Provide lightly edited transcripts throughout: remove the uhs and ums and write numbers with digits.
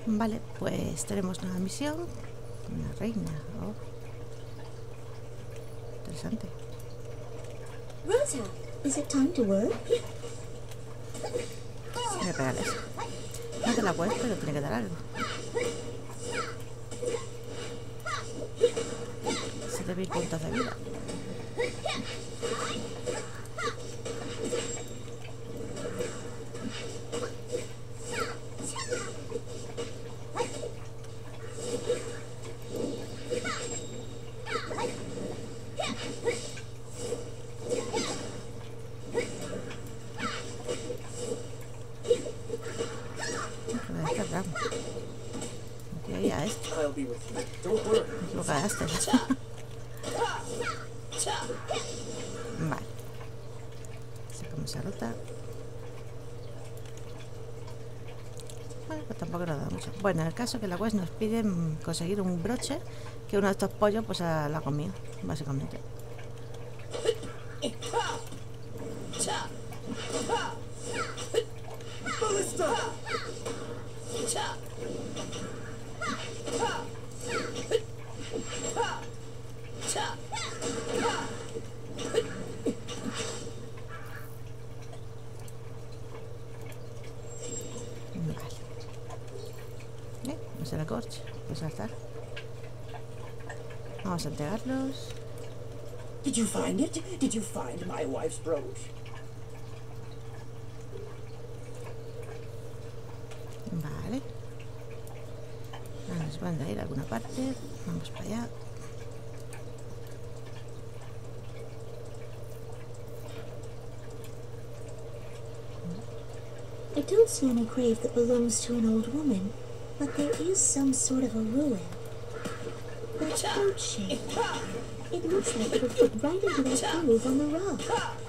Vale, pues tenemos nueva misión. Una reina. Oh. Interesante. Rosa, is it time to work? Voy a pegarle eso. No te la puedes, pero tiene que dar algo. 7000 puntos de vida. Lo cagaste. Vale. Sacamos esa ruta. Bueno, pues tampoco nos da mucho. Bueno, en el caso que la quest nos pide conseguir un broche, que uno de estos pollos pues la ha comido, básicamente. Vamos a la corche, pues saltar. Vamos a entregarlos. Did you find it? Did you find my wife's brooch? Vale. Nos van a ir a alguna parte. Vamos para allá. I don't see any grave that belongs to an old woman, but there is some sort of a ruin. That boat shape. It looks like it would fit right into that groove on the rock.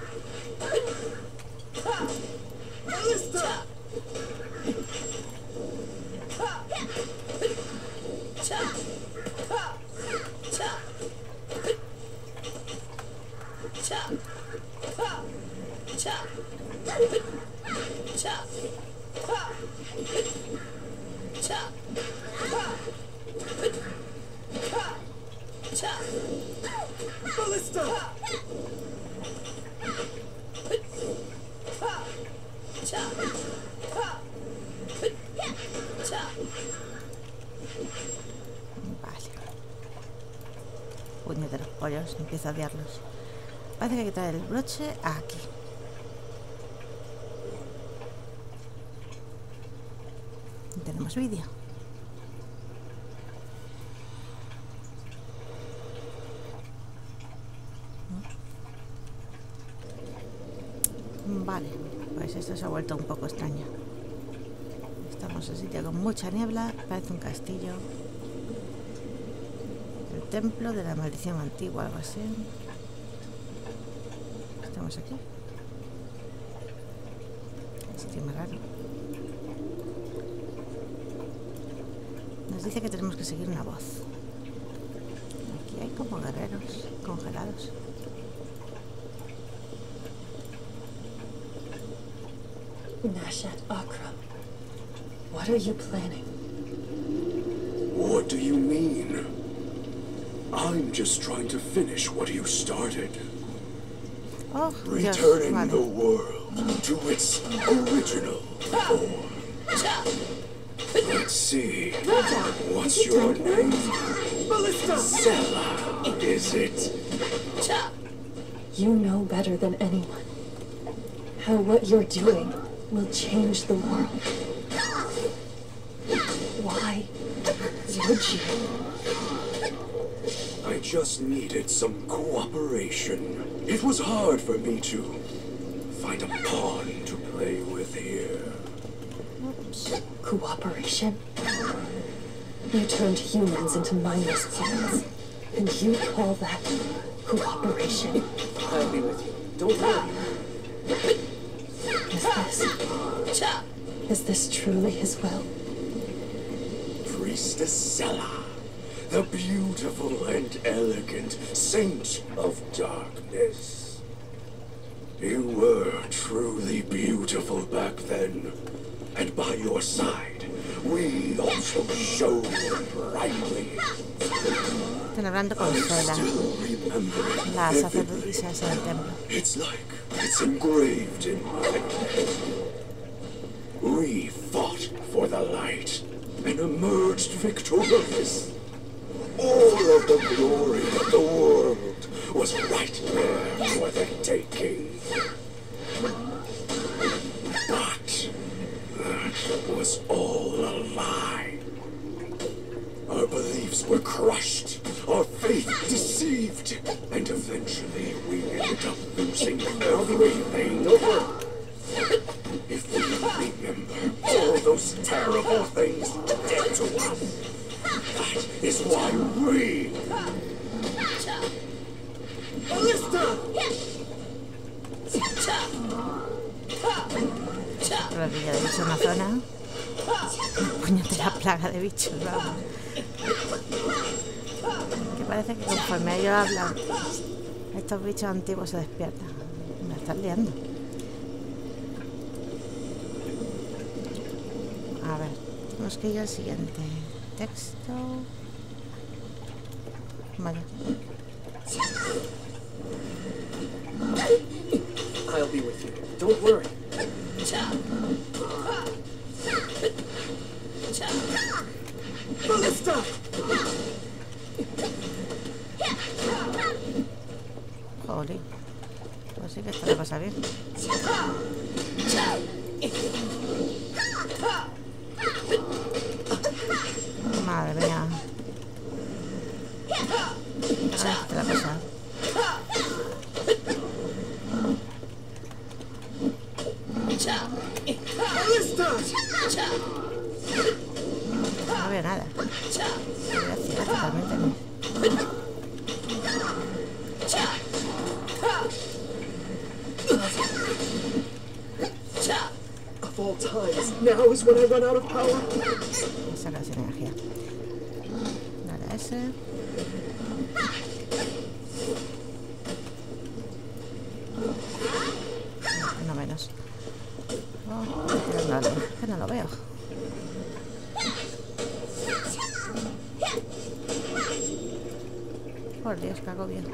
Puñeteros pollos, empiezo a odiarlos. Parece que hay que traer el broche aquí. Y tenemos vídeo. Vale, pues esto se ha vuelto un poco extraño. Estamos en un sitio con mucha niebla, parece un castillo. El templo de la maldición antigua, algo así. Estamos aquí. Un sitio más raro. Nos dice que tenemos que seguir una voz. Aquí hay como guerreros congelados. Nashat Akram, what are you planning? What do you mean? I'm just trying to finish what you started. Oh, Returning Dios, the vale. world to its original form. Let's see. What's your name? Sela, is it? You know better than anyone how what you're doing will change the world. Why would you? I just needed some cooperation. It was hard for me to find a pawn to play with here. Cooperation? You turned humans into mindless pawns, and you call that cooperation? I'll be with you. Don't worry. Is this truly his will? Priestess Sela, the beautiful and elegant Saint of Darkness. You were truly beautiful back then, and by your side we also shone brightly. Están hablando con Sela, la sacerdotisa esa del templo. It's like it's engraved in my head. We fought for the light and emerged victorious. All of the glory of the world was right there for the taking. But that was all a lie. Our beliefs were crushed, our faith deceived, and eventually we ended up losing everything. If we remember all those terrible things did to us, that is why we... Rodilla de bicho en la zona. Puñetera plaga de bichos, vamos. Que parece que conforme ellos hablan, estos bichos antiguos se despiertan. Me están liando. A ver, tenemos que ir al siguiente texto. Vale. I'll be with you. Don't worry. Ballista! Jolín. Pues sí que esto le pasa bien. Madre mía. Ay, ¿qué le ha pasado? No veo nada. Voy a tirar totalmente. Of all times, now is when I run out of power. Saca sin energía. Dale a ese. No menos. Oh, que no lo veo. Por Dios, que hago bien.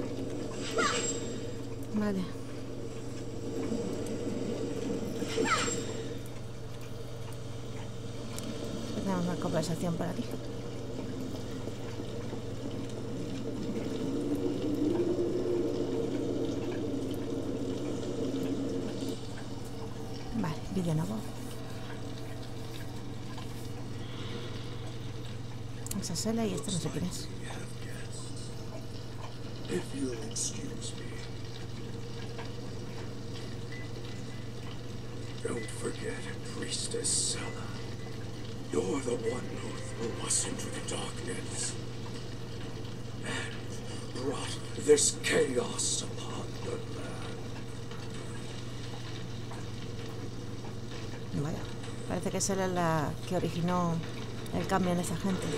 Vale. Tenemos una conversación por aquí. Vale, vídeo nuevo. Esa es Sela y este no sé quién es. If you'll excuse me. Don't forget, Priestess Sela. You're the one who threw us into the darkness and brought this chaos upon the land. Vaya, parece que Sela es la que originó el cambio en esa gente.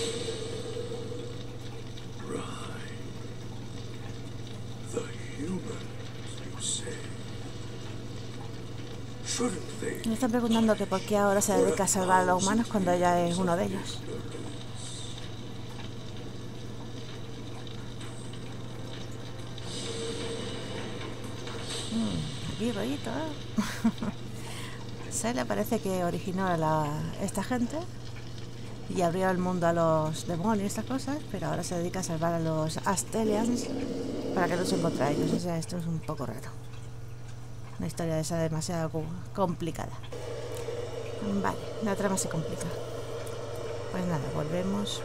Me están preguntando que por qué ahora se dedica a salvar a los humanos cuando ella es uno de ellos. Aquí rollito, ¿eh? Sela parece que originó a esta gente y abrió el mundo a los demonios y estas cosas, pero ahora se dedica a salvar a los Astelians para que luchen contra ellos. O sea, esto es un poco raro. Una historia de esa demasiado complicada. Vale, la trama se complica. Pues nada, volvemos.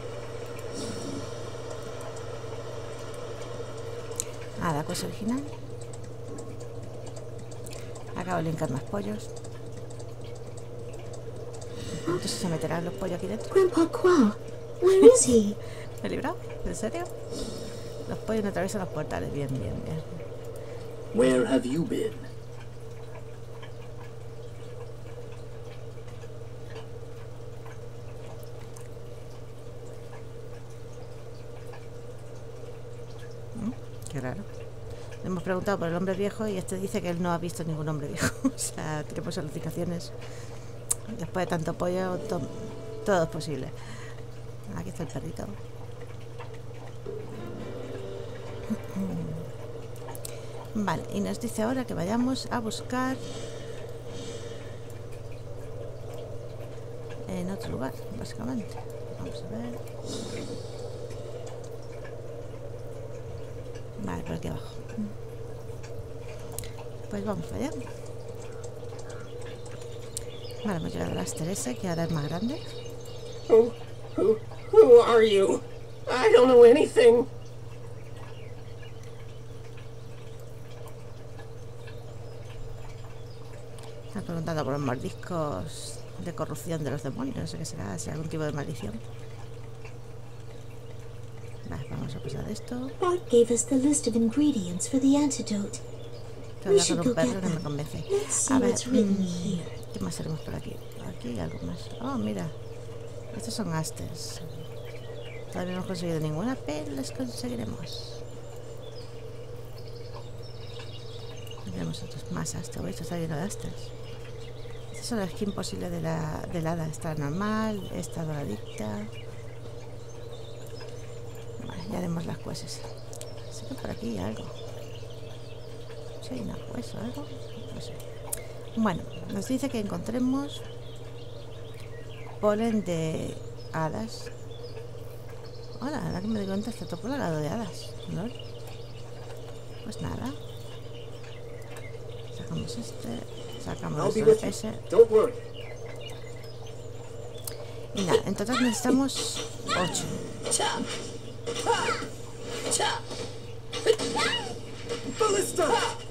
A la cosa original. Acabo de linkar más pollos. Entonces se meterán los pollos aquí dentro. Grandpa Quell, where is he? ¿Me he librado? ¿En serio? Los pollos no atraviesan los portales. Bien, bien, bien. Where have you been? Qué raro. Le hemos preguntado por el hombre viejo y este dice que él no ha visto ningún hombre viejo. O sea, tenemos alucinaciones Después de tanto pollo, todo es posible. Aquí está el perrito. Vale, y nos dice ahora que vayamos a buscar en otro lugar, básicamente. Vamos a ver. Vale, por aquí abajo. Pues vamos para allá. Vale, hemos llegado a las Teresa, que ahora es más grande. Who are you? I don't know anything. Están preguntando por los mordiscos de corrupción de los demonios. No sé qué será, si algún tipo de maldición. Vale, vamos a pasar esto. Bart gave us the list of ingredients for the antidote. Estoy hablando con un perro que me convence. Let's see A ver, what's written here. ¿qué más tenemos por aquí? Aquí hay algo más. Oh, mira. Estos son asters. Todavía no hemos conseguido ninguna, pero las conseguiremos. Tenemos otros más asters. Esto está lleno de asters. Estas son las skin posibles de la hada. Esta normal, esta doradita. Vale, ya haremos las cueses. Sé que por aquí hay algo. Sí, hay una cuesa o algo. No sé. Bueno, nos dice que encontremos polen de hadas. Hola, ahora que me doy cuenta está todo plagado de hadas, ¿no? Pues nada. Sacamos sacamos ese. Y nada, entonces necesitamos 8. Ballista!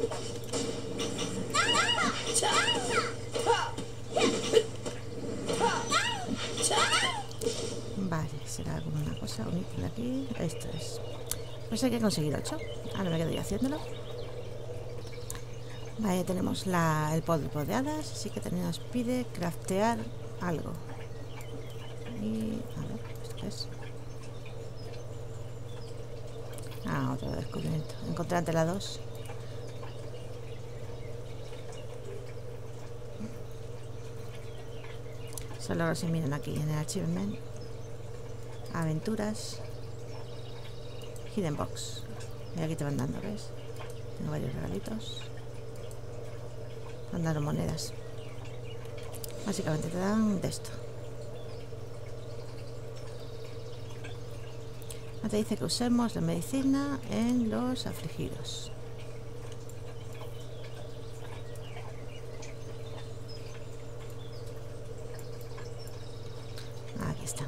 Vale, será como una cosa, un ítem de aquí. Esto es. Pues hay que conseguir 8. Ahora me quedo yo haciéndolo. Vale, ya tenemos el polvo de hadas, así que nos pide craftear algo. Y a ver, ¿esto qué es? Ah, otro descubrimiento. Encontré ante la 2. Solo se miran aquí en el achievement. Aventuras. Hidden box. Y aquí te van dando, ¿ves? Tengo varios regalitos. Van dando monedas. Básicamente te dan de esto. Te dice que usemos la medicina en los afligidos. Aquí está.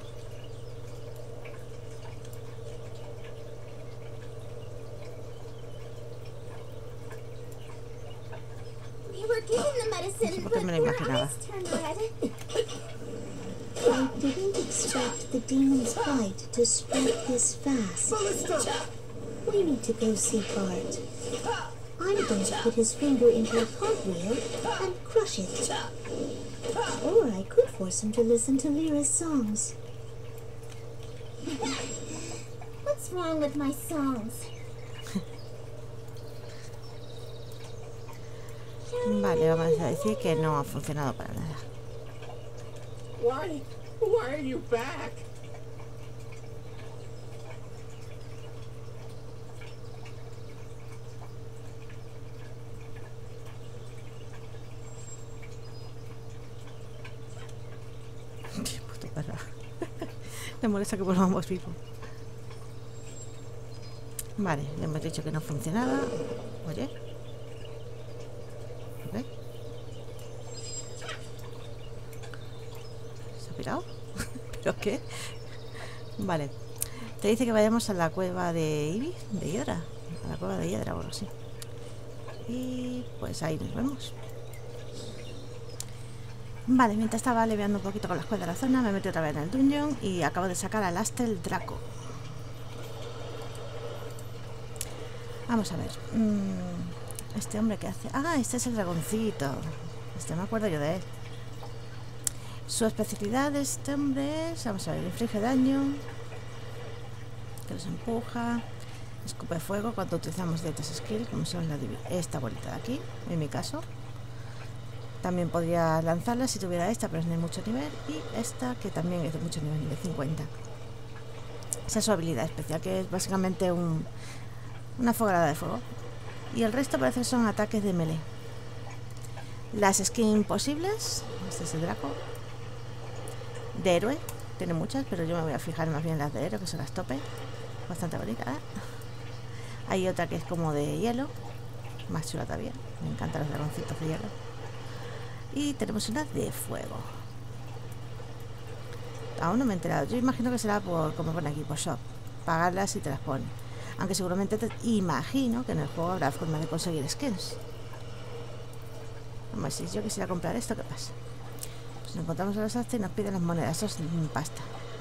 We were given the medicine, ¿Por qué me lo but imaginaba? our eyes turned red. I didn't expect the demon's bite to spread this fast. We need to go see Bart. I'm going to put his finger into a cartwheel and crush it. Or I could force him to listen to Lyra's songs. What's wrong with my songs? Vale, vamos a decir que no ha funcionado para nada. Why are you back? Qué puto perro. Me molesta que volvamos vivos. Vale, le hemos dicho que no funcionaba. Oye. ¿Ve? ¿Se ha pirado? ¿Pero qué? Vale. Te dice que vayamos a la cueva de Ivy, de Hiedra. A la cueva de Hiedra o algo así. Y pues ahí nos vemos. Vale, mientras estaba leveando un poquito con las cosas de la zona, me metí otra vez en el dungeon y acabo de sacar al Astel Draco. Vamos a ver. Este hombre que hace... Ah, este es el dragoncito. Este me acuerdo yo de él. Su especialidad de este hombre es... Vamos a ver, inflige daño. Que los empuja. Escupe fuego cuando utilizamos dietas skill, como son esta bolita de aquí, en mi caso. También podría lanzarla si tuviera esta, pero es de mucho nivel. Y esta, que también es de mucho nivel, nivel 50. Esa es su habilidad especial, que es básicamente una fogarada de fuego. Y el resto parece que son ataques de melee. Las skins posibles. Este es el Draco. De héroe. Tiene muchas, pero yo me voy a fijar más bien en las de héroe, que son las tope. Bastante bonita, ¿eh? Hay otra que es como de hielo. Más chula todavía. Me encantan los dragoncitos de hielo. Y tenemos una de fuego. Aún no me he enterado. Yo imagino que será por, como pone aquí, por shop. Pagarlas y te las pone. Aunque seguramente imagino que en el juego habrá forma de conseguir skins. Vamos, si yo quisiera comprar esto, ¿qué pasa? Pues nos encontramos a los Aster y nos piden las monedas. Eso es pasta.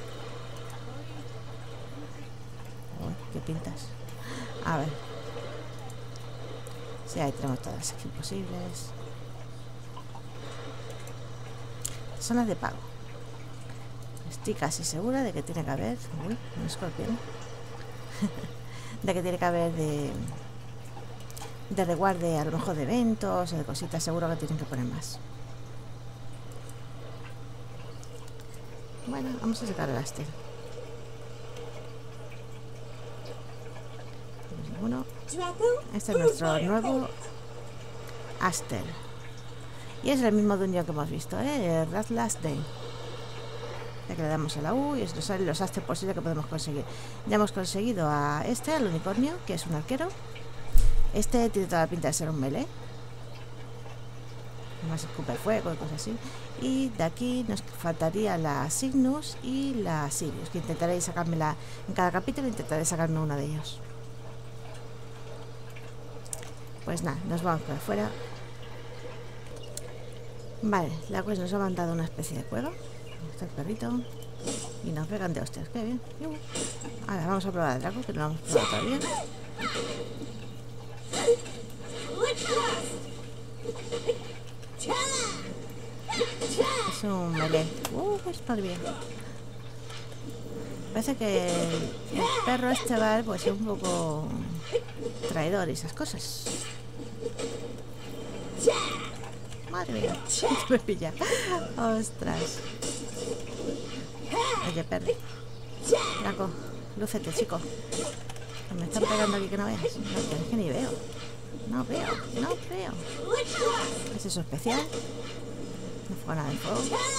Uy, ¿qué pintas? A ver. Sí, ahí tenemos todas las skins posibles. Son las de pago. Estoy casi segura de que tiene que haber... Uy, un escorpión. De que tiene que haber de reguarde, a lo mejor de eventos o de cositas. Seguro que tienen que poner más. Bueno, vamos a sacar el Aster. Ninguno. Este es nuestro nuevo Aster. Y es el mismo dungeon que hemos visto, el Rathlast Day. Ya que le damos a la U y nos salen los Aster posibles que podemos conseguir. Ya hemos conseguido a este, al unicornio, que es un arquero. Este tiene toda la pinta de ser un melee. Además escupe fuego y cosas así. Y de aquí nos faltaría la Cygnus y la Sirius, que intentaré sacármela en cada capítulo, intentaré sacarme una de ellos. Pues nada, nos vamos por afuera. Vale, la Quest nos ha mandado una especie de cueva. Está el perrito. Y nos pegan de hostias, qué bien. Ahora vamos a probar el Draco, que no lo hemos probado todavía. Es un melee. Pues madre mía. Parece que el perro este va pues ser un poco traidor y esas cosas. Madre mía, me pilla. Ostras. Oye, perro. Draco, lúcete, chico. Que me están pegando aquí que no veas. No, es que ni veo. No veo. ¿Qué es eso especial? No fue nada de fuego.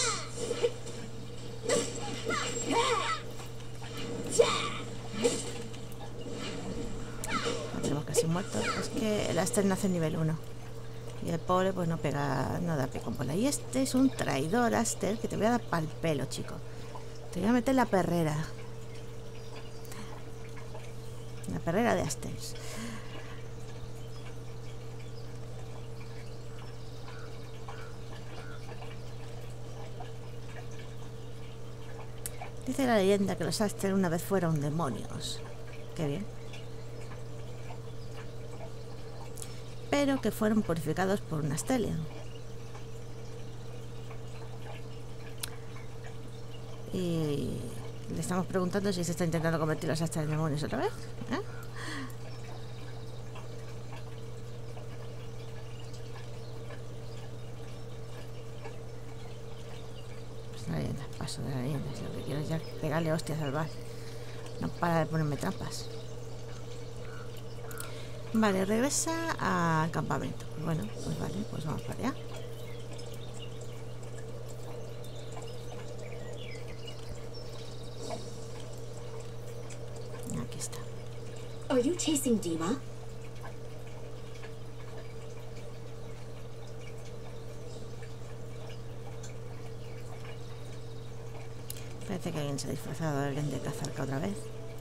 No tenemos casi muertos. Es que el Aster nace en nivel 1. Y el pobre pues no pega, no da pie con bola. Y este es un traidor, Aster, que te voy a dar pa'l pelo, chico. Te voy a meter la perrera. La perrera de Aster. Dice la leyenda que los Aster una vez fueron demonios. Qué bien. Pero que fueron purificados por un Astelion. Y le estamos preguntando si se está intentando convertir los Aster en demonios otra vez. Pues la leyenda, paso de la leyenda. Si lo que quiero es ya pegarle hostias al bar. No para de ponerme trampas. Vale, regresa al campamento. Bueno, pues vale, pues vamos para allá. Aquí está. Are you chasing Dima? Parece que alguien se ha disfrazado de alguien de Cazarca otra vez.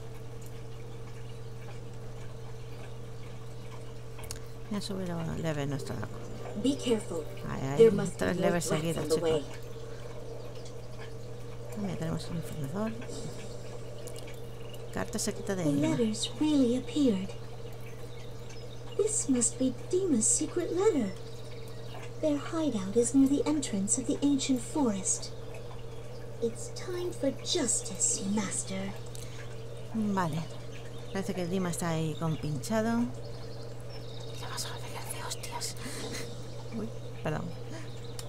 Ya sube leve nuestro Draco. Be careful. Hay 3 leves seguidos, chicos. También tenemos un informador. Carta secreta de The Dima. letters really appeared. This must be Dima's secret letter. Their hideout is near the entrance of the ancient forest. It's time for justice, Master. Vale. Parece que Dima está ahí compinchado. Le vas a pegar de hostias. Uy, perdón.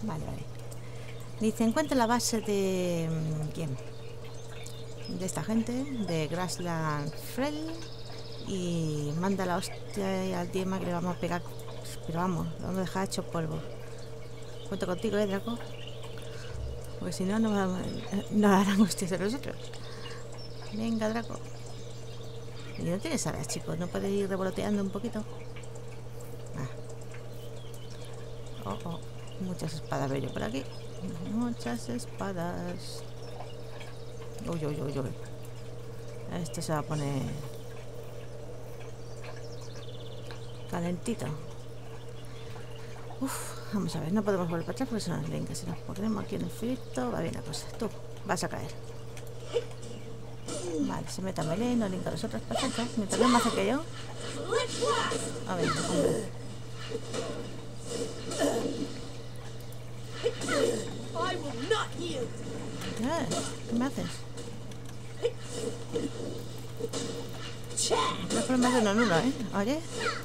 Vale, vale. Dice, encuentra la base de... ¿quién? De esta gente, de Grassland Frell. Y manda la hostia al Dima que le vamos a pegar. Pero vamos, lo vamos a dejar hecho polvo. Cuento contigo, Draco. Porque si no, no harán hostias a nosotros. Venga, Draco. Y no tienes alas, chicos. No puedes ir revoloteando un poquito. Oh, oh. Muchas espadas veo yo por aquí. Muchas espadas. Uy, uy, uy, uy. Esto se va a poner calentito. Uf, vamos a ver, no podemos volver para atrás porque son las linkas. Si nos ponemos aquí en el filtro, va bien la cosa. Tú, vas a caer. Vale, se mete a melee, no linka a los otros, perfecto. Mientras no más hace que yo. A ver, hombre. ¿Qué me haces? No es más de uno en uno, ¿eh? Oye.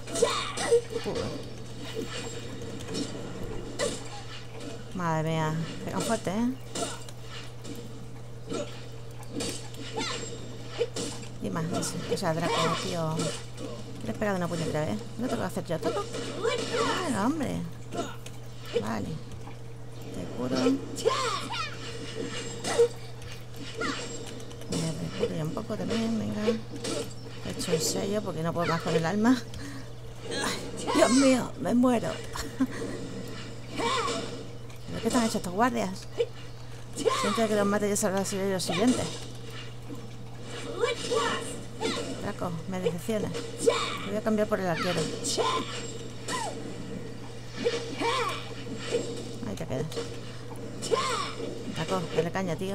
Madre mía, pegan fuerte, ¿eh? Y más, o sea, Draco, tío. Le he pegado una puñetera vez. ¿No tengo que hacer yo todo? Bueno, hombre. Vale. Te curo. Me recuro yo un poco también, venga. He hecho un sello porque no puedo más con el alma. Ay, Dios mío, me muero. ¿Pero qué están hechos estos guardias? Siento que los mate ya sabrá ser lo siguiente. Draco, me decepciona. Te voy a cambiar por el arquero. Ahí te quedas. Draco, dale caña, tío.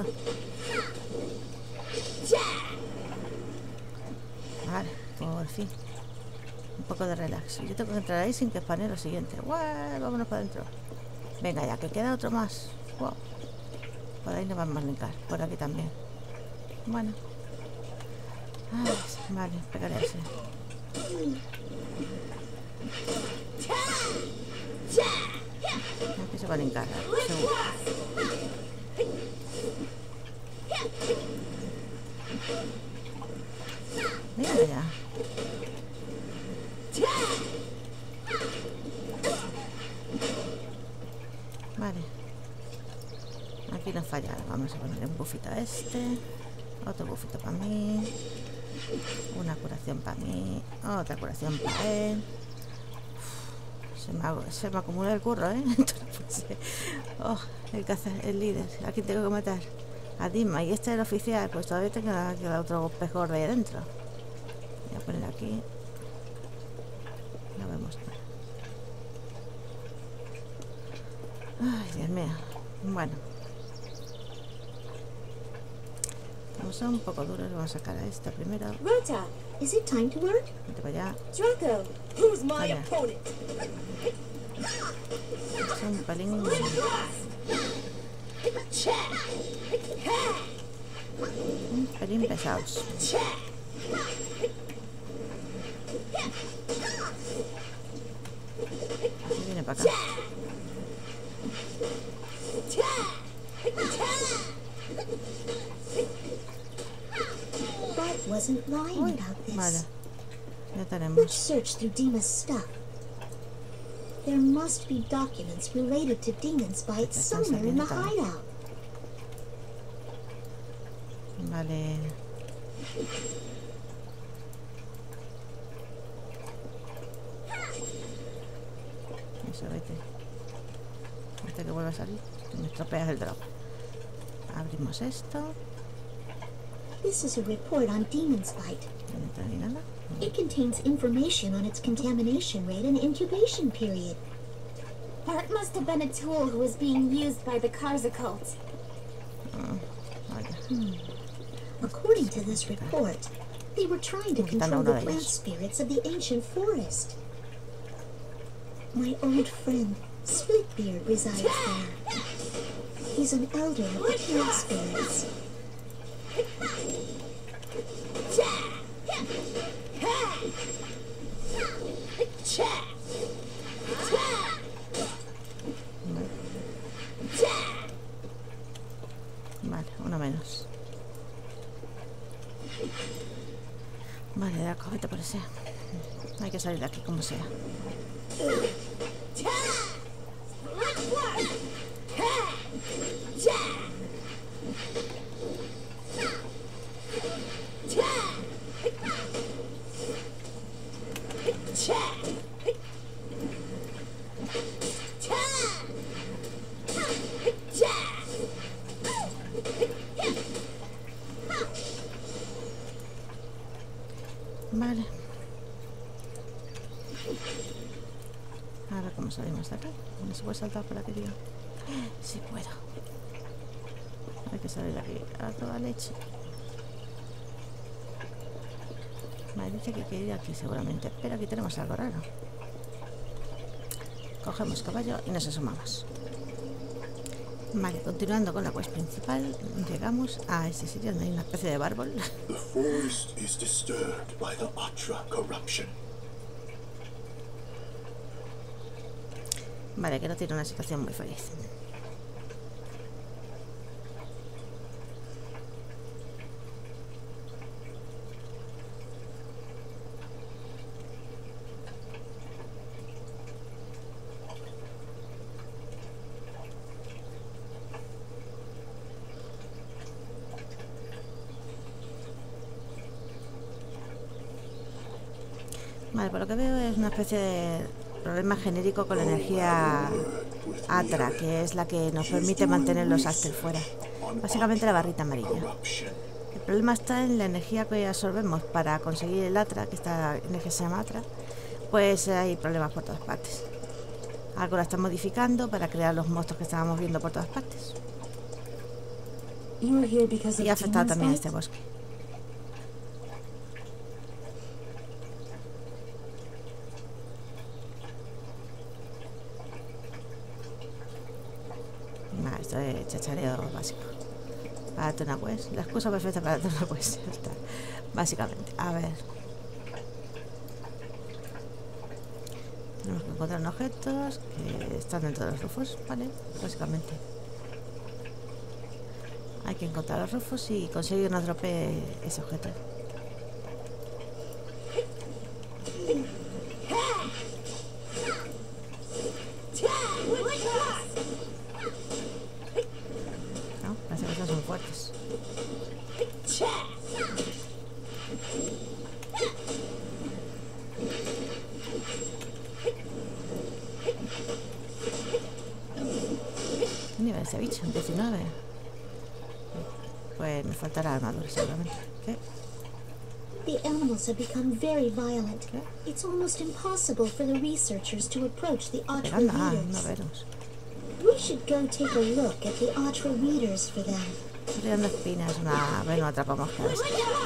Vale, por fin. Un poco de relax. Yo tengo que entrar ahí sin que spane lo siguiente. ¡Guau! Vámonos para adentro. Venga ya, que queda otro más. ¡Wow! Por ahí no vamos a brincar. Por aquí también. Bueno. Ay, vale, pegaré ese. Aquí se van a encargar, seguro. Venga ya. Vale. Aquí nos falla. Vamos a poner un bufito a este. Otro bufito para mí. Una curación para mí. Otra curación para él. Se me acumula el curro, ¿eh? Oh, el líder. ¿A quién tengo que matar? A Dima. Y este es el oficial. Pues todavía tengo que otro pez gordo ahí adentro. Voy a poner aquí. No vemos nada. Ay, Dios mío. Bueno. Como son un poco duros, vamos a sacar a esta primero. Rota, is it time to work? Vete para allá. Draco, who's my opponent? Son un pelín... Un pelín pesados. Así viene para acá. Bart wasn't lying Uy, about this. vale. Ya Let's tenemos. search through Dima's stuff. There must be documents related to Demon's Bite somewhere in the hideout. Vale. Eso, vete. Hasta que vuelva a salir. Que me estropeas el drop. Abrimos esto. This is a report on Demon's Bite. No entra ni nada. It contains information on its contamination rate and incubation period. Bart must have been a tool who was being used by the Karza cult. Vale. According to this report, they were trying to control the plant spirits of the ancient forest. My old friend, Splitbeard, resides there. He's an elder of the plant spirits. Vale, uno menos. Vale, Draco, vete por ese. Hay que salir de aquí como sea. Vale. A ver cómo salimos de aquí. ¿No se puede saltar por aquí, tío? Sí puedo. Hay que salir de aquí a toda leche. Me dice que hay que ir aquí seguramente. Pero aquí tenemos algo raro. Cogemos caballo y nos asomamos. Vale, continuando con la quest principal, llegamos a este sitio donde hay una especie de bárbol. The forest is disturbed by the Atra corruption. Vale, que no tiene una situación muy feliz. Vale, por lo que veo es una especie de problema genérico con la energía Atra, que es la que nos permite mantener los Aster fuera. Básicamente la barrita amarilla. El problema está en la energía que absorbemos para conseguir el Atra, que esta energía se llama Atra. Pues hay problemas por todas partes. Algo la está modificando para crear los monstruos que estábamos viendo por todas partes. Y ha afectado también a este bosque. Esto es chachareo básico. Para darte una quest. La excusa perfecta para darte una quest. Básicamente. A ver. Tenemos que encontrar unos objetos que están dentro de los rufos. Vale, básicamente. Hay que encontrar los rufos y conseguir que nos dropee ese objeto. Son fuertes. ¿Qué nivel ese bicho? 19. Pues me faltará armadura seguramente. ¿Qué? The animals have become very violent. It's almost impossible for the researchers to approach the Atra No leaders. veremos. We should go take a look at the Atra leaders for them. Estoy tirando espinas, una... Bueno, atrapamos moscas.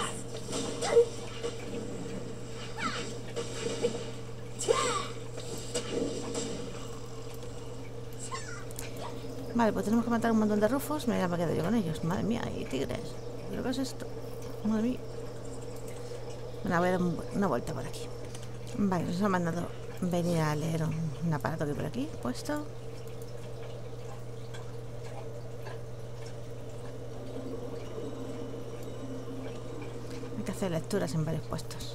Vale, pues tenemos que matar un montón de rufos. Mira, me quedo yo con ellos. Madre mía, y tigres. ¿Pero qué es esto? Madre mía. Bueno, voy a dar una vuelta por aquí. Vale, nos ha mandado venir a leer un aparato que hay por aquí puesto. Hay que hacer lecturas en varios puestos.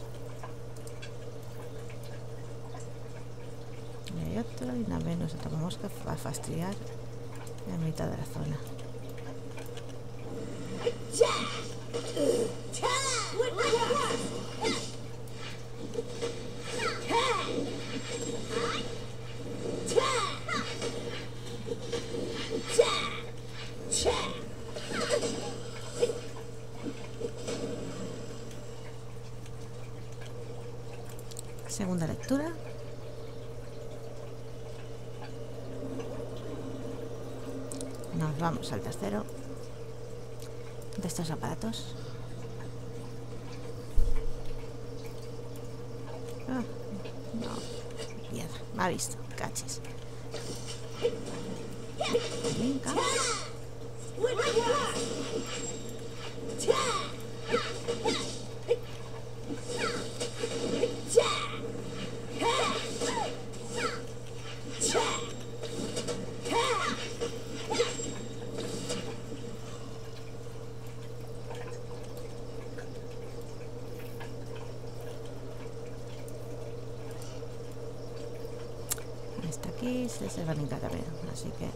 Y hay otro, y una menos atrapamos que va a fastidiar la mitad de la zona. Segunda lectura. Nos vamos al tercero de estos aparatos. Ah, no, mierda, me ha visto, cachis. Venga. aquí se van a hincar también, así que...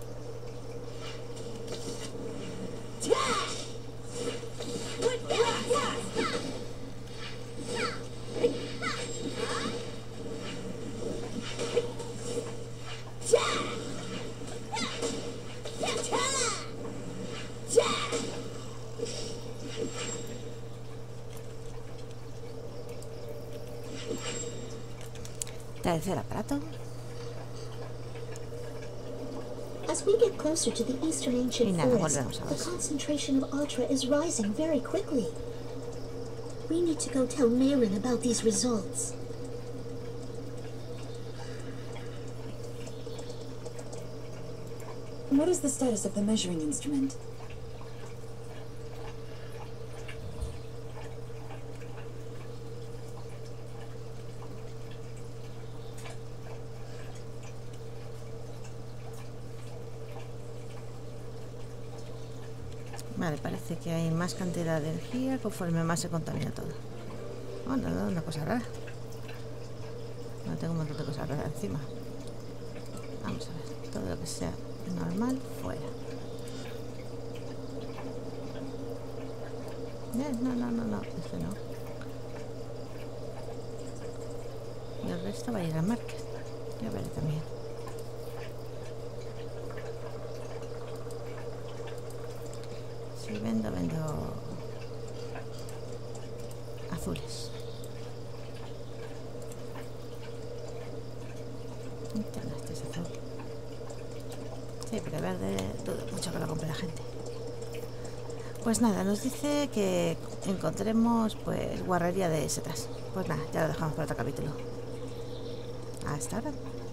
Tercer aparato. As we get closer to the eastern Y ancient nada, forest, volvemos a the ver. concentration of Ultra is rising very quickly. We need to go tell Mayrin about these results. What is the status of the measuring instrument? Vale, parece que hay más cantidad de energía conforme más se contamina todo. Oh, no, una cosa rara. No tengo un montón de cosas raras encima. Vamos a ver, todo lo que sea normal, fuera. No, este no. Y el resto va a ir al market. Ya veré también. Si vendo azules. Este es azul. Sí, pero verde dudo mucho que lo compre la gente. Pues nada, nos dice que encontremos pues guarrería de setas. Pues nada, ya lo dejamos para otro capítulo. Hasta ahora.